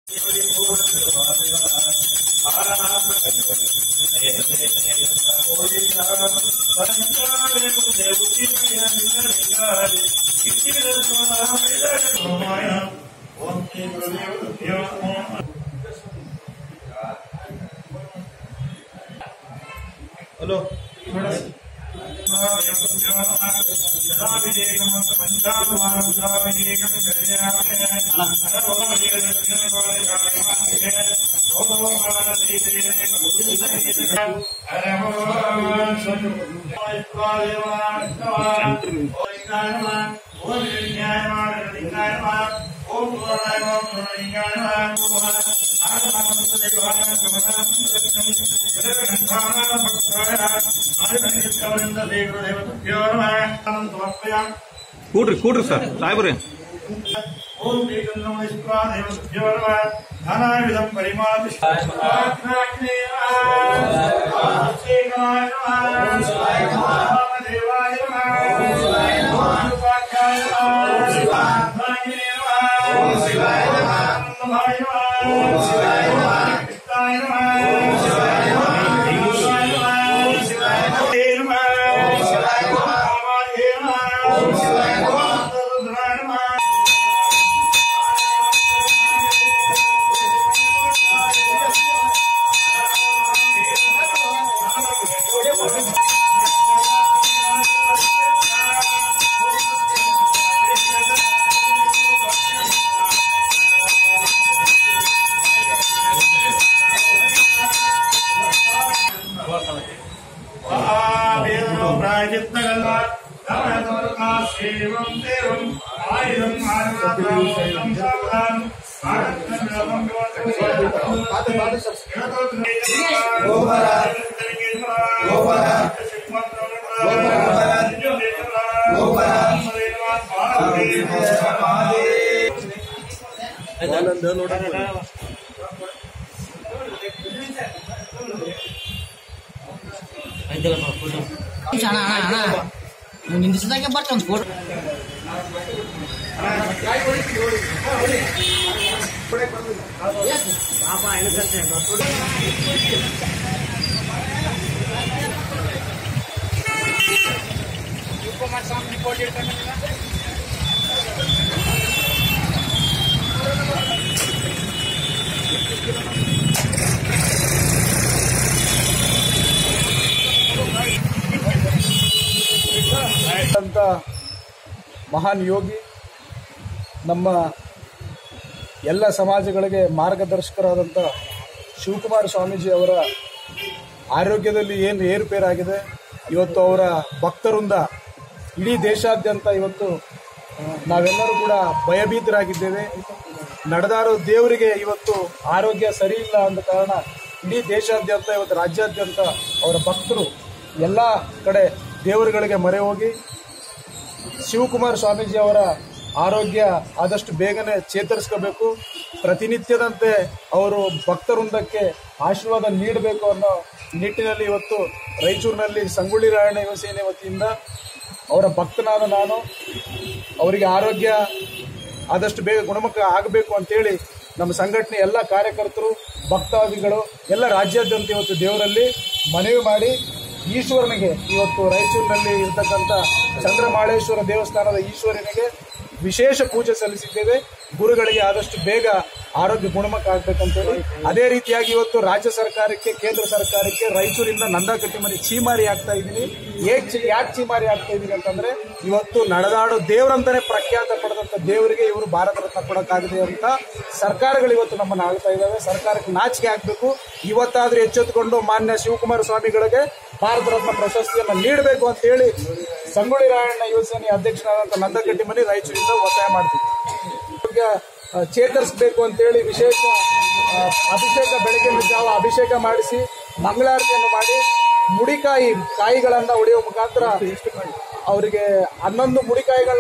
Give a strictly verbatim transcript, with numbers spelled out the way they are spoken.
Hello ಕೂಡ್ರಿ ಕೂಡ್ರಿ sir ಸಾಹೇಬ್ರಿ ಓಂ ಧನಾವಿಧಂ ಪರಿಮಾತಿ ನಿಂದಿಸಿದಾಗೆ ಬರ್ತಾನೆ photo ಅಂತ ಮಹಾನ್ ಯೋಗಿ ನಮ್ಮ ಎಲ್ಲ ಸಮಾಜಗಳಿಗೆ ಮಾರ್ಗದರ್ಶಕರಾದಂಥ ಶಿವಕುಮಾರ ಸ್ವಾಮೀಜಿ ಅವರ ಆರೋಗ್ಯದಲ್ಲಿ ಏನು ಏರುಪೇರಾಗಿದೆ. ಇವತ್ತು ಅವರ ಭಕ್ತರಿಂದ ಇಡೀ ದೇಶಾದ್ಯಂತ ಇವತ್ತು ನಾವೆಲ್ಲರೂ ಕೂಡ ಭಯಭೀತರಾಗಿದ್ದೇವೆ. ನಡೆದಾರೋ ದೇವರಿಗೆ ಇವತ್ತು ಆರೋಗ್ಯ ಸರಿ ಇಲ್ಲ ಅಂದ ಕಾರಣ ಇಡೀ ದೇಶಾದ್ಯಂತ ಇವತ್ತು ರಾಜ್ಯಾದ್ಯಂತ ಅವರ ಭಕ್ತರು ಎಲ್ಲ ಕಡೆ ದೇವರುಗಳಿಗೆ ಮೊರೆ ಹೋಗಿ ಶಿವಕುಮಾರ ಸ್ವಾಮೀಜಿ ಅವರ ಆರೋಗ್ಯ ಆದಷ್ಟು ಬೇಗನೆ ಚೇತರಿಸ್ಕೋಬೇಕು, ಪ್ರತಿನಿತ್ಯದಂತೆ ಅವರು ಭಕ್ತವೃಂದಕ್ಕೆ ಆಶೀರ್ವಾದ ನೀಡಬೇಕು ಅನ್ನೋ ನಿಟ್ಟಿನಲ್ಲಿ ಇವತ್ತು ರಾಯಚೂರಿನಲ್ಲಿ ಸಂಗೊಳ್ಳಿ ರಾಯಣ್ಣ ಯುವ ಸೇನೆ ವತಿಯಿಂದ ಅವರ ಭಕ್ತನಾದ ನಾನು ಅವರಿಗೆ ಆರೋಗ್ಯ ಆದಷ್ಟು ಬೇಗ ಗುಣಮುಖ ಆಗಬೇಕು ಅಂತೇಳಿ ನಮ್ಮ ಸಂಘಟನೆ ಎಲ್ಲ ಕಾರ್ಯಕರ್ತರು ಭಕ್ತಾದಿಗಳು ಎಲ್ಲ ರಾಜ್ಯಾದ್ಯಂತ ಇವತ್ತು ದೇವರಲ್ಲಿ ಮನವಿ ಮಾಡಿ ಈಶ್ವರನಿಗೆ ಇವತ್ತು ರಾಯಚೂರಿನಲ್ಲಿ ಇರತಕ್ಕಂಥ ಚಂದ್ರಮಾಳೇಶ್ವರ ದೇವಸ್ಥಾನದ ಈಶ್ವರನಿಗೆ ವಿಶೇಷ ಪೂಜೆ ಸಲ್ಲಿಸಿದ್ದೇವೆ. ಗುರುಗಳಿಗೆ ಆದಷ್ಟು ಬೇಗ ಆರೋಗ್ಯ ಗುಣಮುಖ ಆಗಬೇಕಂತೇಳಿ ಅದೇ ರೀತಿಯಾಗಿ ಇವತ್ತು ರಾಜ್ಯ ಸರ್ಕಾರಕ್ಕೆ ಕೇಂದ್ರ ಸರ್ಕಾರಕ್ಕೆ ರಾಯಚೂರಿಂದ ನಂದಾಕಟ್ಟಿಮನಿ ಚೀಮಾರಿ ಆಗ್ತಾ ಇದ್ದೀನಿ. ಏಕೆ ಯಾಕೆ ಚೀಮಾರಿ ಆಗ್ತಾ ಇದ್ದೀನಿ ಅಂತಂದ್ರೆ ಇವತ್ತು ನಡೆದಾಡೋ ದೇವರಂತಾನೆ ಪ್ರಖ್ಯಾತ ಪಡೆದಂತ ದೇವರಿಗೆ ಇವರು ಭಾರತ ರತ್ನ ಕೊಡಕ್ಕಾಗಿದೆ ಅಂತ ಸರ್ಕಾರಗಳು ಇವತ್ತು ನಮ್ಮನ್ನು ಆಳ್ತಾ ಇದ್ದಾವೆ. ಸರ್ಕಾರಕ್ಕೆ ನಾಚಿಕೆ ಆಗ್ಬೇಕು. ಇವತ್ತಾದ್ರೂ ಎಚ್ಚೆತ್ತುಕೊಂಡು ಮಾನ್ಯ ಶಿವಕುಮಾರ ಸ್ವಾಮಿಗಳಿಗೆ ಭಾರತ ರತ್ನ ಪ್ರಶಸ್ತಿಯನ್ನು ನೀಡಬೇಕು ಅಂತ ಹೇಳಿ ಸಂಗೊಳ್ಳಿ ರಾಯಣ್ಣ ಯುವ ಸೇನೆ ಅಧ್ಯಕ್ಷರಾದಂಥ ನಂದಕಟ್ಟಿಮನಿ ರಾಯಚೂರಿಂದ ಒತ್ತಾಯ ಮಾಡ್ತೀವಿ. ಚೇತರಿಸಬೇಕು ಅಂತೇಳಿ ವಿಶೇಷ ಅಭಿಷೇಕ ಬೆಳಗಿನ ಜಾವ ಅಭಿಷೇಕ ಮಾಡಿಸಿ ಮಂಗಳಾರತಿಯನ್ನು ಮಾಡಿ ಮುಡಿಕಾಯಿ ಕಾಯಿಗಳನ್ನ ಹೊಡೆಯುವ ಮುಖಾಂತರ ಅವರಿಗೆ ಹನ್ನೊಂದು ಮುಡಿಕಾಯಿಗಳ